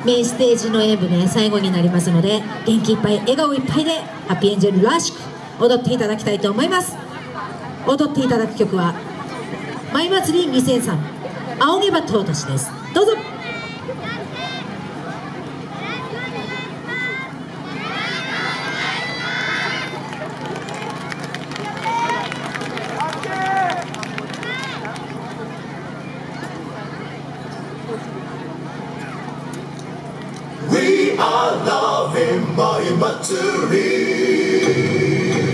メインステージの演舞ね、最後になりますので、元気いっぱい笑顔いっぱいでハッピーエンジェルらしく踊っていただきたいと思います。踊っていただく曲は舞祭り2003仰げば尊しです。どうぞ。 We are loving my material.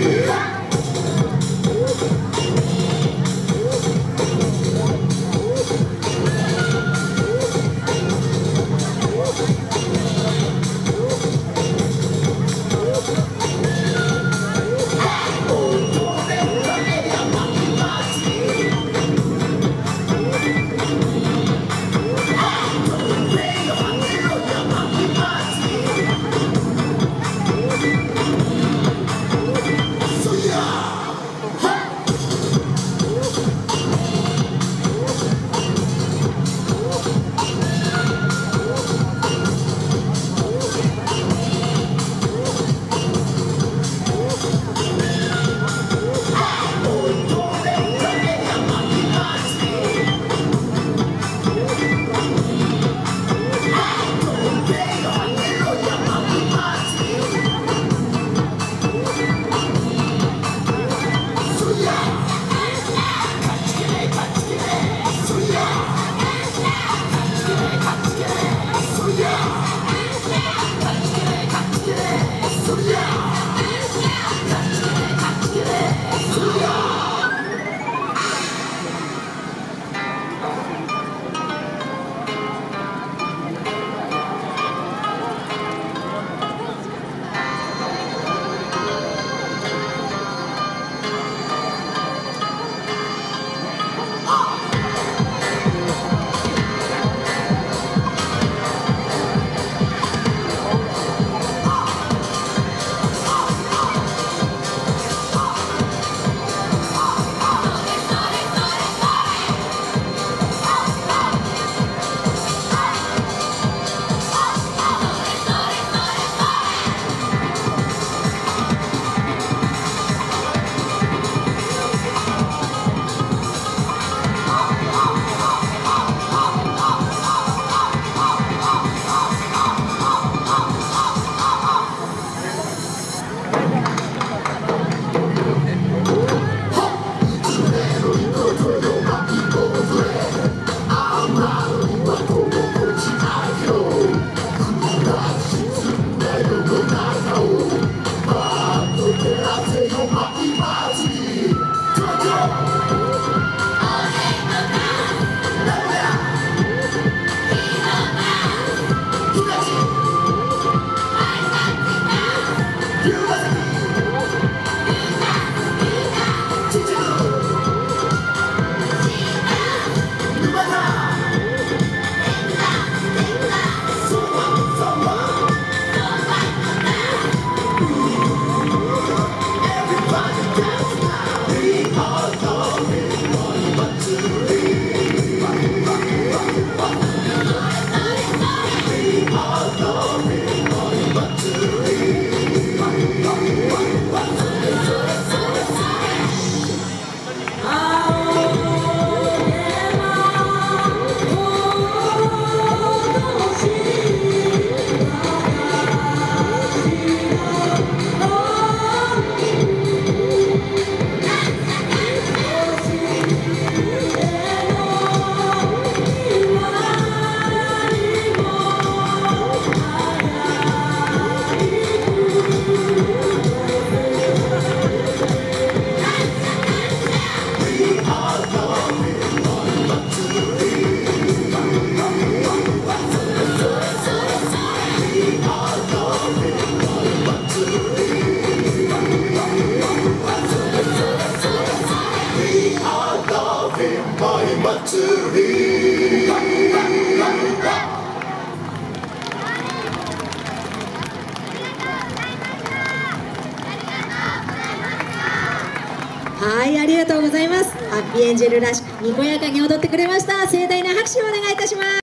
Victory. はい、ありがとうございます。ハッピーエンジェルらしくにこやかに踊ってくれました。盛大な拍手をお願いいたします。